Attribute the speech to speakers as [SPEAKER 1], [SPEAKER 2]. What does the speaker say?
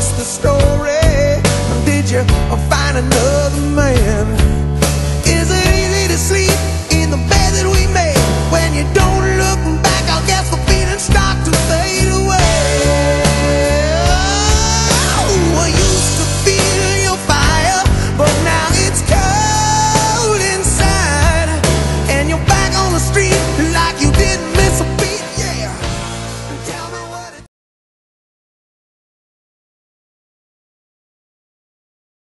[SPEAKER 1] what's the story? Did you find another man? Is it easy to sleep in the bed that we made when you don't look